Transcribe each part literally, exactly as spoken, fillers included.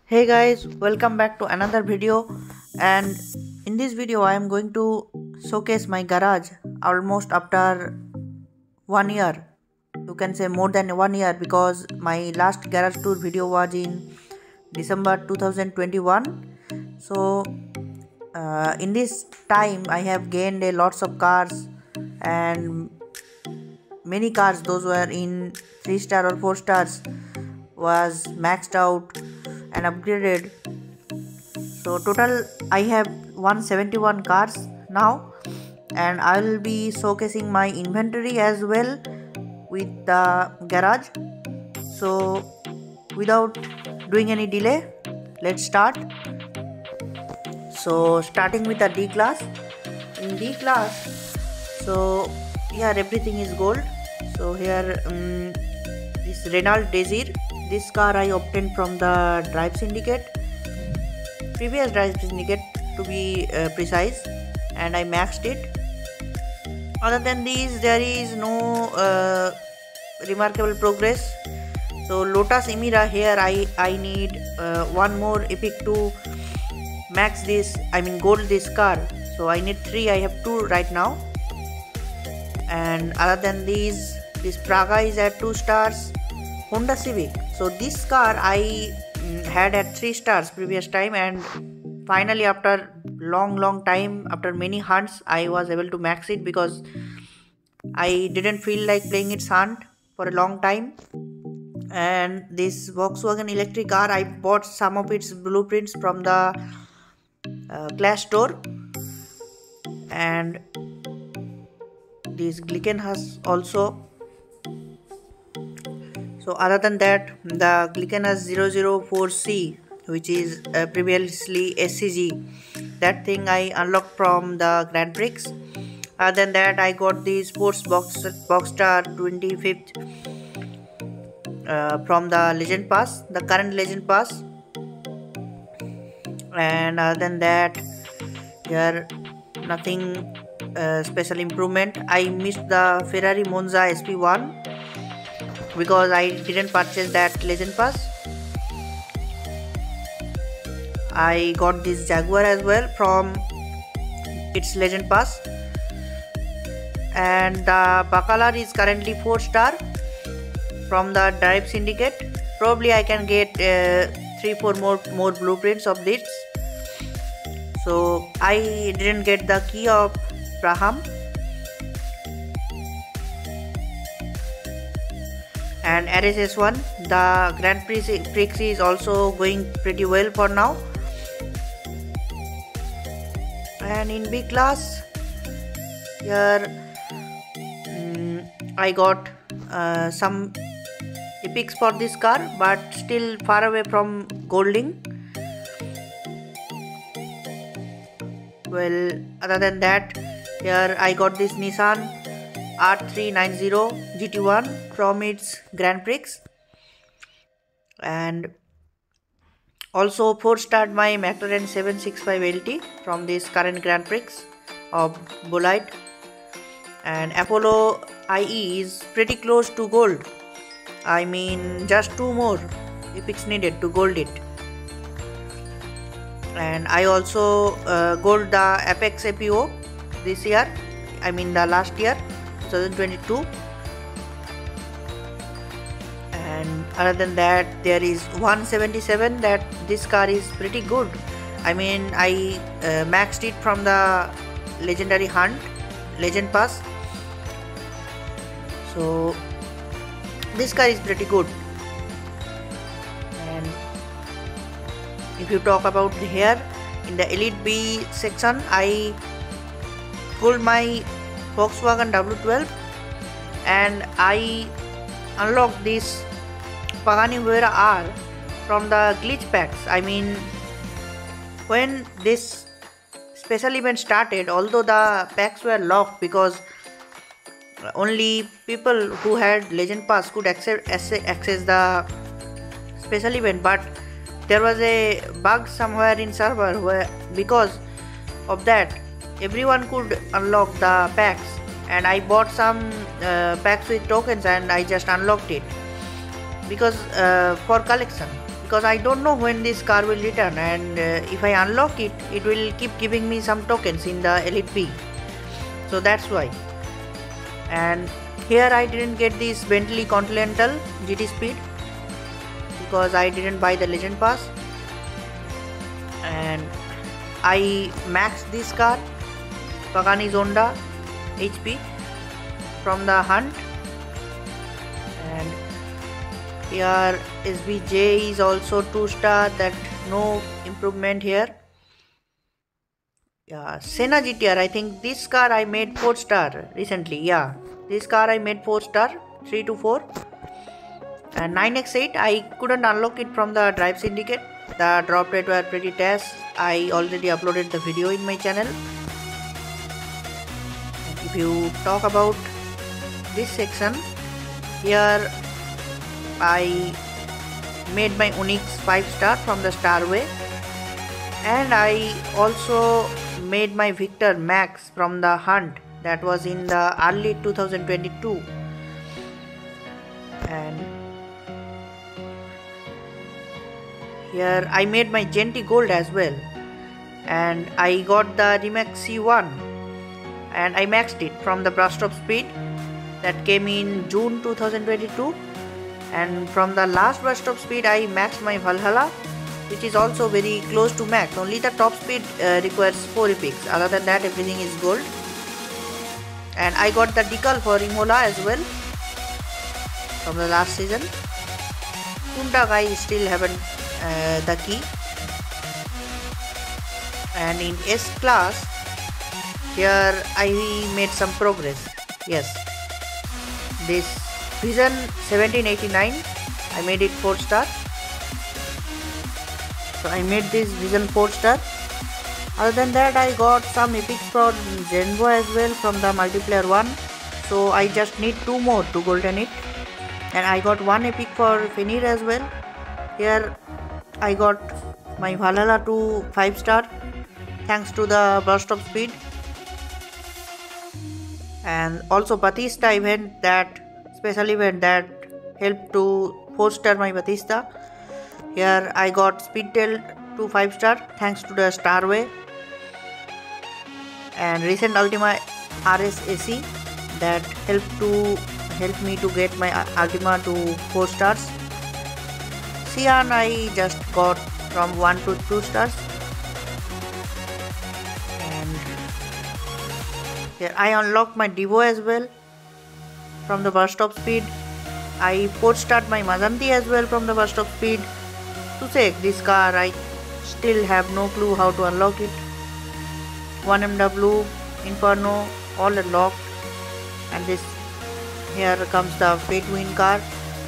Hey guys, welcome back to another video. And in this video I am going to showcase my garage almost after one year. You can say more than one year because my last garage tour video was in December two thousand twenty-one. So uh, in this time I have gained a lots of cars, and many cars those were in three star or four stars was maxed out and upgraded. So total I have one hundred seventy-one cars now, and I will be showcasing my inventory as well with the garage. So without doing any delay, let's start. So starting with the D class. In D class, so here everything is gold. So here um, this Renault Desir, this car I obtained from the Drive Syndicate, previous Drive Syndicate to be uh, precise, and I maxed it. Other than these, there is no uh, remarkable progress. So Lotus Emira, here I I need uh, one more epic to max this, I mean gold this car. So I need three, I have two right now. And other than these, this Praga is at two stars. Honda Civic, so this car I mm, had at three stars previous time, and finally after long long time, after many hunts, I was able to max it because I didn't feel like playing its hunt for a long time. And this Volkswagen electric car, I bought some of its blueprints from the uh, Clash store. And this Glickenhaus also. So other than that, the Glickenhaus zero zero four C, which is uh, previously S C G, that thing I unlocked from the Grand Prix. Other than that, I got the Sports Box Boxster twenty-fifth uh, from the Legend Pass, the current Legend Pass. And other than that, here nothing uh, special improvement. I missed the Ferrari Monza S P one because I didn't purchase that Legend Pass. I got this Jaguar as well from its Legend Pass. And the Bacalar is currently four star from the Drive Syndicate. Probably I can get uh, three four more more blueprints of this. So I didn't get the key of Braham. And R S S one, the Grand Prix, Prix is also going pretty well for now. And in B class, here um, I got uh, some epics for this car, but still far away from golding. Well, other than that, here I got this Nissan R three ninety G T one from its Grand Prix, and also four starred my McLaren seven sixty-five L T from this current Grand Prix of Bolide. And Apollo I E is pretty close to gold. I mean just two more epics needed to gold it. And I also uh, gold the Apex A P O this year, I mean the last year, twenty twenty-two. And other than that, there is one seventy-seven, that this car is pretty good. I mean I uh, maxed it from the legendary hunt, Legend Pass. So this car is pretty good. And if you talk about here in the Elite B section, I pulled my Volkswagen W twelve, and I unlocked this Pagani Huayra R from the glitch packs. I mean, when this special event started, although the packs were locked because only people who had Legend Pass could access, access the special event, but there was a bug somewhere in server where, because of that, everyone could unlock the packs. And I bought some uh, packs with tokens, and I just unlocked it because uh, for collection. because I don't know when this car will return, and uh, if I unlock it, it will keep giving me some tokens in the Elite B. So that's why. And here I didn't get this Bentley Continental G T Speed because I didn't buy the Legend Pass, and I maxed this car Pagani Zonda H P from the hunt. And here S B J is also two star, that no improvement here. Yeah, Senna G T R, I think this car I made four star recently. Yeah, this car I made four star, three to four. And nine X eight I couldn't unlock it from the Drive Syndicate. The drop rate were pretty tests. I already uploaded the video in my channel. If you talk about this section, here I made my Onyx five star from the Starway, and I also made my Victor Max from the hunt, that was in the early two thousand twenty-two. And here I made my Genty Gold as well, and I got the Remax C one and I maxed it from the Burst of Speed that came in June two thousand twenty-two. And from the last Burst of Speed I maxed my Valhalla, which is also very close to max. Only the top speed uh, requires four epics. Other than that, everything is gold. And I got the decal for Imola as well from the last season. Punta I still haven't uh, the key. And in S class, here I made some progress. Yes, this Vision seventeen eighty-nine, I made it four star. So I made this Vision four star. Other than that, I got some epics for Zenvo as well from the multiplayer one. So I just need two more to golden it. And I got one epic for Fenrir as well. Here I got my Valhalla to five star thanks to the Burst of Speed. And also Batista event, that special event that helped to four star my Batista. Here I got Speedtail to five star thanks to the Starway. And recent Ultima R S A C that helped to help me to get my Ultima to four stars. Cian I just got from one to two stars. And here I unlocked my Devo as well from the Burst of Speed. I four starred my Mazanti as well from the Burst of Speed. To say this car, I still have no clue how to unlock it. one M W, Inferno, all unlocked. And this, here comes the Fate Win car.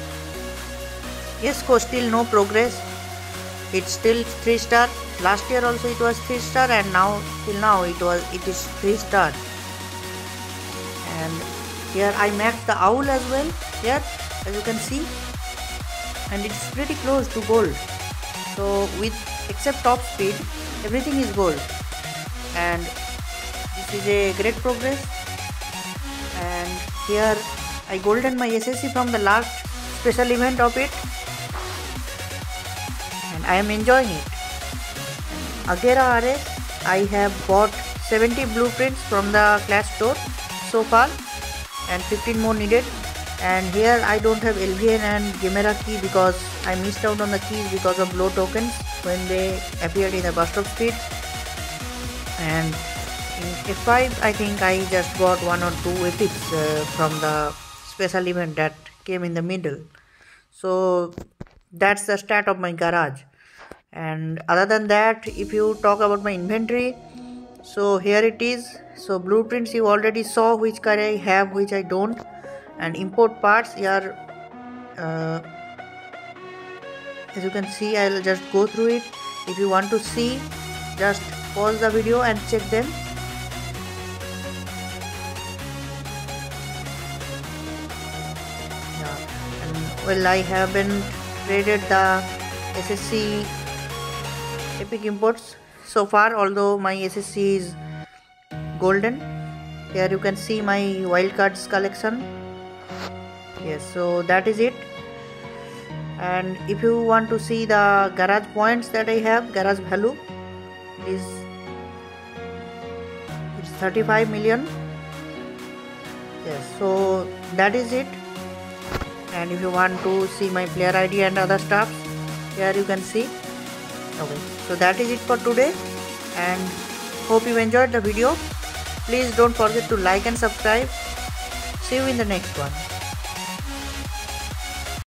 Yesco still no progress. It's still three star. Last year also it was three star, and now till now it was it is three star. And here I maxed the Owl as well, here as you can see, and it's pretty close to gold. So with except top speed, everything is gold, and this is a great progress. And here I golden my S S C from the last special event of it, and I am enjoying it. And Agera R S, I have bought seventy blueprints from the class store so far, and fifteen more needed. And here I don't have L V N and Gemera key because I missed out on the keys because of low tokens when they appeared in the Burst of Speed. And in F five I think I just got one or two epics uh, from the special event that came in the middle. So that's the start of my garage. And other than that, if you talk about my inventory, so here it is. So blueprints you already saw which car I have, which I don't. And import parts here, uh, as you can see, I'll just go through it. If you want to see, just pause the video and check them. Yeah. And well, I haven't traded the S S C epic imports so far, although my S S C is golden. Here you can see my wildcards collection. Yes, so that is it. And if you want to see the garage points that I have, garage value is it's thirty-five million. Yes, so that is it. And if you want to see my player I D and other stuff, here you can see. Okay, so that is it for today, and hope you enjoyed the video. Please don't forget to like and subscribe. See you in the next one.